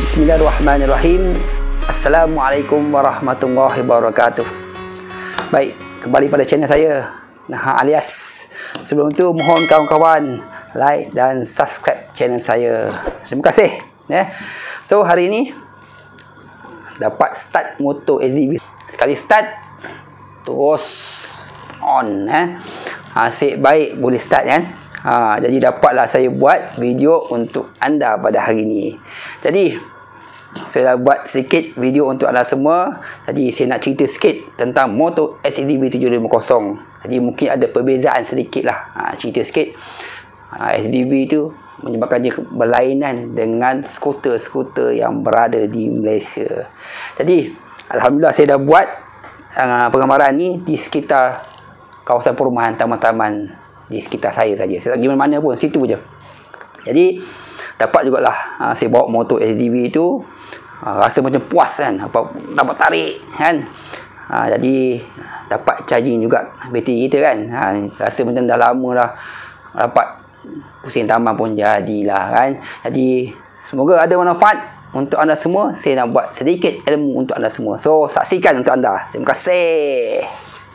Bismillahirrahmanirrahim. Assalamualaikum warahmatullahi wabarakatuh. Baik, kembali pada channel saya, Naha alias. Sebelum itu mohon kawan-kawan like dan subscribe channel saya. Terima kasih. So hari ini dapat start motor SDV. Sekali start terus on. Asyik baik boleh start kan. Jadi dapatlah saya buat video untuk anda pada hari ini. Jadi saya dah buat sedikit video untuk anda semua. Jadi saya nak cerita sikit tentang motor SDV 750. Jadi mungkin ada perbezaan sedikit lah. Cerita sikit. SDV tu menyebabkan dia berlainan dengan skuter-skuter yang berada di Malaysia. Jadi alhamdulillah saya dah buat penggambaran ni di sekitar kawasan perumahan, taman-taman di sekitar saya saja. Saya tak pergi mana-mana pun, situ je. Jadi dapat jugalah saya bawa motor SDV tu, rasa macam puas kan, dapat tarik kan. Jadi dapat charging juga bateri kita kan. Rasa macam dah lama dah dapat pusing taman pun jadilah kan. Jadi semoga ada manfaat untuk anda semua. Saya nak buat sedikit ilmu untuk anda semua. So saksikan untuk anda. Terima kasih.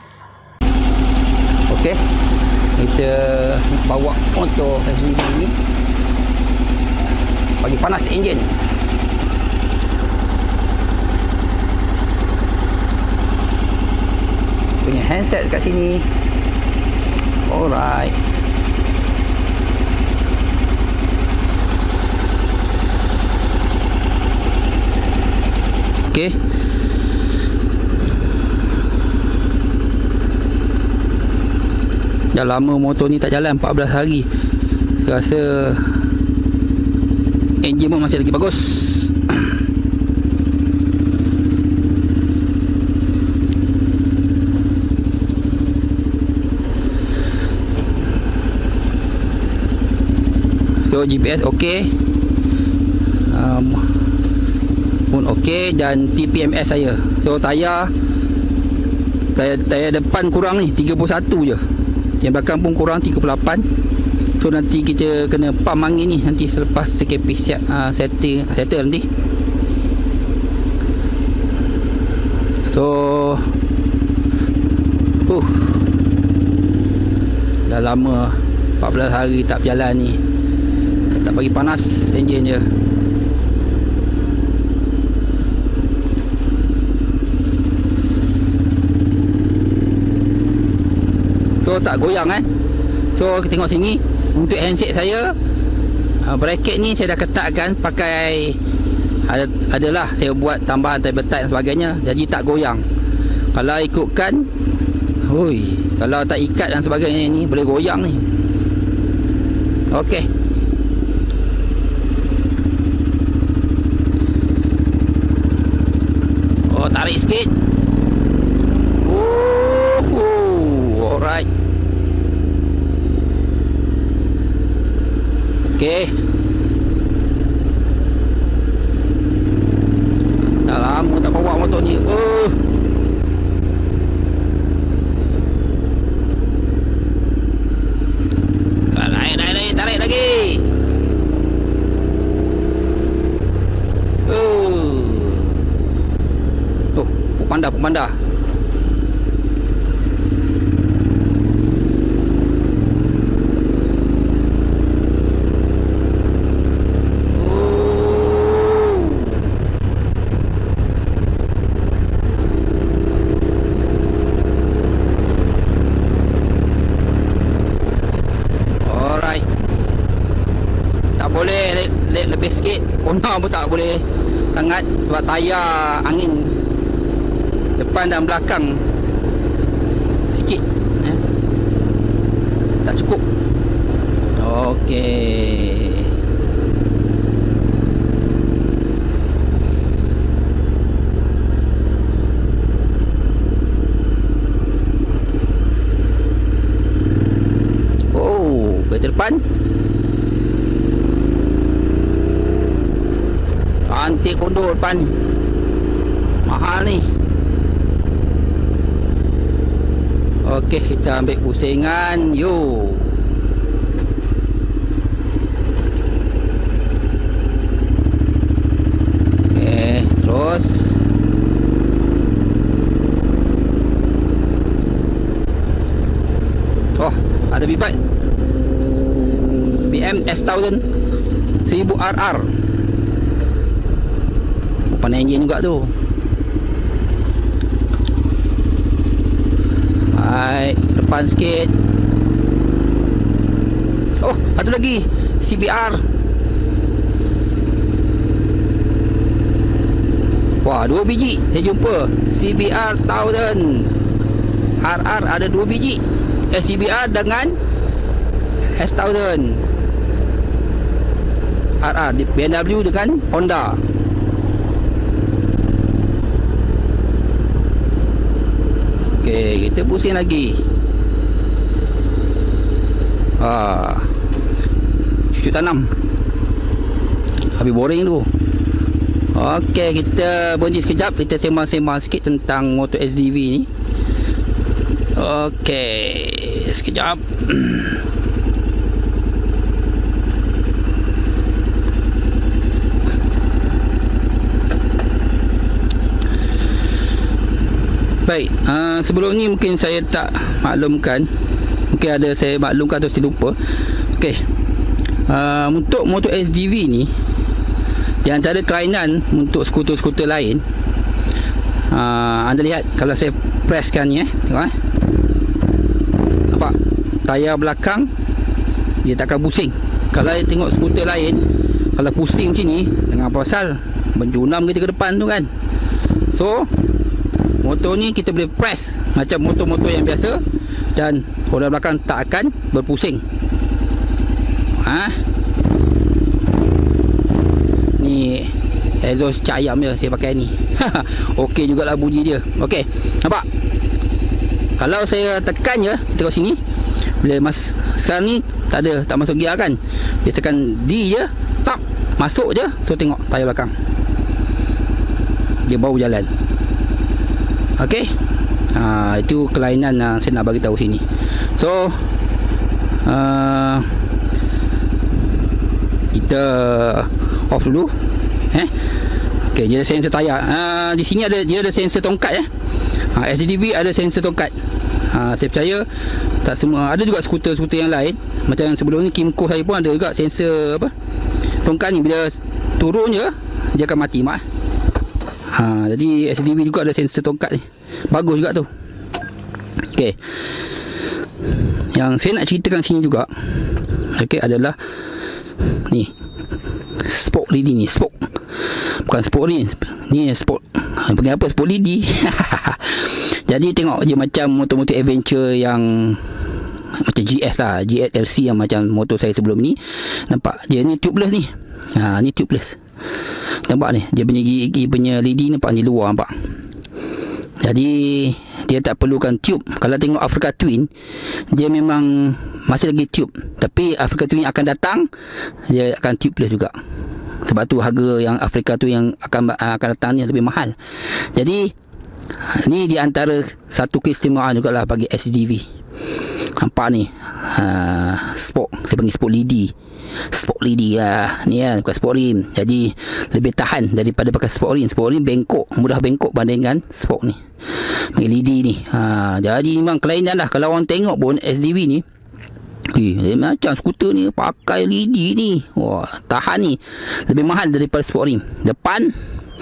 Okey, kita bawa motor SUV ni bagi panas enjin. Punya handset kat sini. Alright. Okey. Dah lama motor ni tak jalan, 14 hari. Saya rasa enjin pun masih lagi bagus. So GPS okey, pun okey, dan TPMS saya. So tayar depan kurang ni 31 je. Yang belakang pun kurang 38. So nanti kita kena pump angin ni nanti selepas TKP siap settle nanti. So dah lama 14 hari tak berjalan ni. Tak bagi panas enjin je. So tak goyang So kita tengok sini. Untuk handset saya, bracket ni saya dah ketatkan pakai, adalah saya buat tambahan table tie dan sebagainya. Jadi tak goyang. Kalau ikutkan, kalau tak ikat dan sebagainya ni boleh goyang ni. Okey. Tarik sikit. Alright. Okey. Dah lama tak bawa motor ni. Naik, tarik lagi. Pemanda. Alright. Tak boleh lebih sikit. Kona pun tak boleh sangat sebab tayar angin depan dan belakang sikit tak cukup. Okey. Ke depan antik kondur depan ni mahal ni. Okey, kita ambil pusingan. Yo. Ada bibat BM S1000 1000RR. Pandai enjin juga tu. Baik, depan sikit. Oh, satu lagi CBR. Wah, 2 biji saya jumpa. CBR 1000 RR ada 2 biji. CBR dengan S1000 RR di BMW dengan Honda. Okey, kita pusing lagi. Cucuk tanam. Habis boring tu. Okey, kita berhenti sekejap. Kita sembang-sembang sikit tentang motor SDV ni. Okey, sekejap. Baik, sebelum ni mungkin saya tak maklumkan. Mungkin ada saya maklumkan atau saya lupa. Okey, untuk motor SDV ni, di antara kelainan untuk skuter-skuter lain, anda lihat kalau saya presskan ni, tengok nampak tayar belakang dia takkan pusing. Kalau saya tengok skuter lain, kalau pusing macam ni, dengan pasal menjunam kita ke depan tu kan. So motor ni kita boleh press macam motor-motor yang biasa, dan roda belakang tak akan berpusing. Ni exhaust cak ayam je saya pakai ni. Okey jugalah bunyi dia. Okey, nampak? Kalau saya tekan je, tengok sini. Bila sekarang ni tak masuk gear kan. Dia tekan D je, tap, masuk je. So tengok tayar belakang, dia baru jalan. Okey. Itu kelainan saya nak bagi tahu sini. So kita off dulu. Okey, dia ada sensor tayar. Di sini dia ada sensor tongkat ya. SDV ada sensor tongkat. Saya percaya tak semua, ada juga skuter-skuter yang lain. Macam yang sebelum ni Kimco saya pun ada juga sensor tongkat ni. Bila turun je dia akan mati mak. Jadi SDV juga ada sensor tongkat ni. Bagus juga tu. Okey, yang saya nak ceritakan sini juga, okey, adalah ni spoke lidi ni. Spoke, bukan spoke ni spoke. Panggil apa? Spoke lidi. Jadi tengok je macam motor-motor adventure yang macam GS lah, GS LC yang macam motor saya sebelum ni. Nampak dia ni tubeless ni. Ni tubeless. Nampak ni, dia punya gigi punya lidi nampak ni luar, nampak. Jadi dia tak perlukan tube. Kalau tengok Africa Twin, dia memang masih lagi tube, tapi Africa Twin akan datang, dia akan tubeless juga. Sebab tu harga yang Africa tu yang akan datang ni lebih mahal. Jadi ni di antara satu keistimewaan jugalah bagi SDV. Nampak ni, spoke, saya panggil spoke lidi. Spoke lidi ni bukan spoke rim. Jadi lebih tahan daripada pakai spoke rim. Spoke rim bengkok, mudah bengkok bandingkan spoke ni, panggil lidi ni. Jadi memang kelainan lah. Kalau orang tengok pun SDV ni, macam skuter ni pakai lidi ni, wah, tahan ni, lebih mahal daripada spoke rim. Depan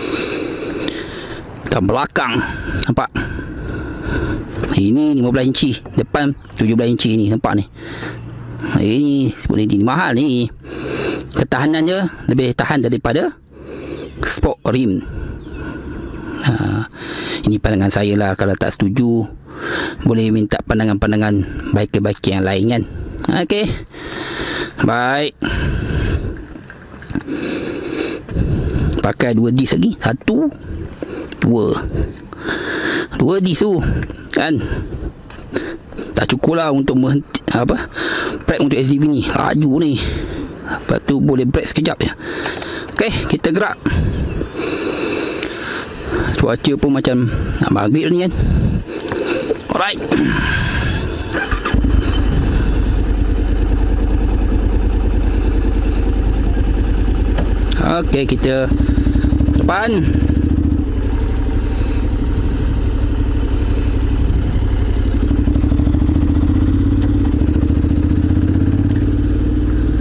dan belakang, nampak. Ini 15 inci, depan 17 inci ni, nampak ni. Ini spoke lidi ni mahal ni. Ketahanannya lebih tahan daripada spoke rim. Ini pandangan saya lah. Kalau tak setuju, boleh minta pandangan-pandangan biker-biker yang lain kan. Okey, baik. Pakai 2 disc lagi. 1 2 disc tu kan tak cukup lah untuk brake untuk SDV ni. Laju ni, lepas tu boleh brake sekejap je. Okey, kita gerak. Cuaca pun macam nak maghrib ni kan. Alright. Okey, kita depan.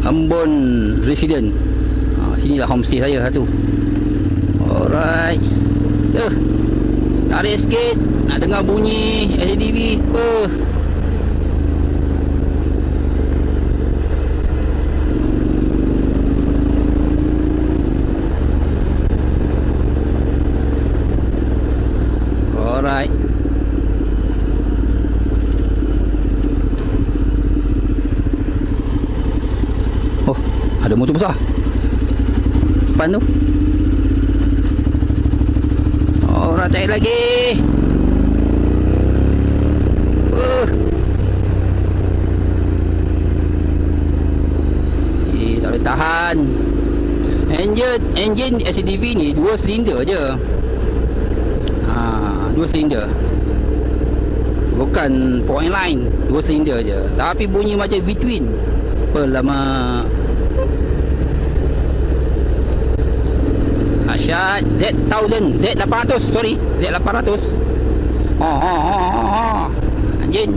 Ambon Resident. Sinilah homestay saya satu. Alright. Tarik sikit, nak dengar bunyi LCDV. Alright. Oh, ada motor besar depan tu. Orang tarik lagi. Tak boleh tahan. Enjin SCDV ni 2 silinder je. 2 silinder. Bukan point line, 2 silinder je. Tapi bunyi macam V-twin. Lama. Asyad Z1000, Z800, sorry, Z800. Anjing.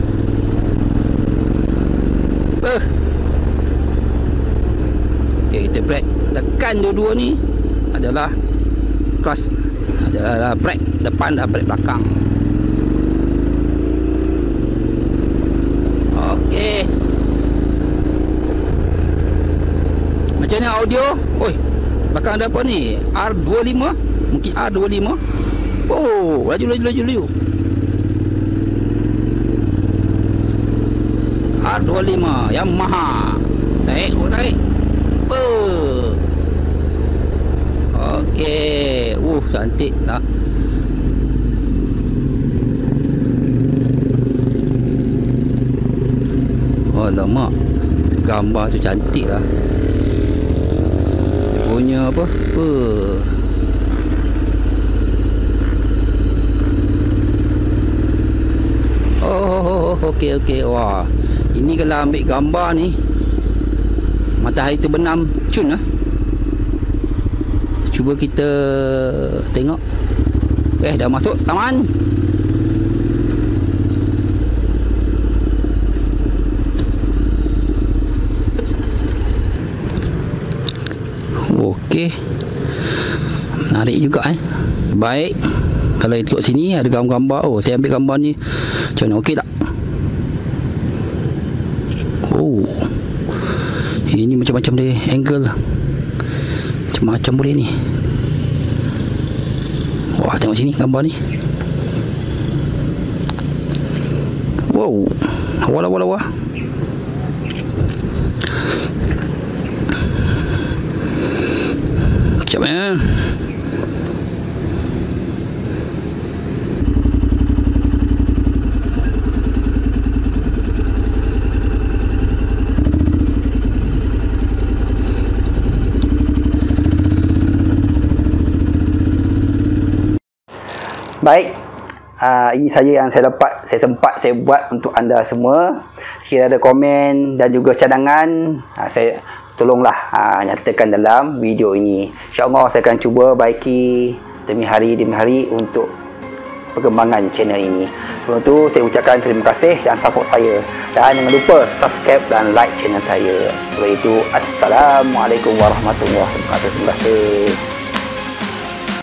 Okay, kita brake. Tekan dua-dua ni adalah clutch, adalah brake depan dan brake belakang. Okay. Macam ni audio. Oi, belakang ada apa ni? R25, mungkin R25. Oh, laju. R25 Yamaha. Tarik. Okey. Cantik tak? Alamak, gambar tu cantik lah. Punya apa? Okey. Wah, ini kalau ambil gambar ni, matahari terbenam cun lah. Cuba kita tengok. Dah masuk taman. Okey, menarik juga Baik. Kalau tengok sini ada gambar. Oh, saya ambil gambar ni. Macam mana, okey tak? Oh, ini macam-macam dia angle. Macam-macam boleh ni. Wah, tengok sini gambar ni. Wow, lawa. Macam mana? Baik, ini saja yang saya sempat buat untuk anda semua. Sekiranya ada komen dan juga cadangan, saya tolonglah nyatakan dalam video ini. InsyaAllah saya akan cuba baiki demi hari untuk perkembangan channel ini. Sebelum tu saya ucapkan terima kasih dan support saya, dan jangan lupa subscribe dan like channel saya. Sebab itu, Assalamualaikum warahmatullahi wabarakatuh. Terima kasih.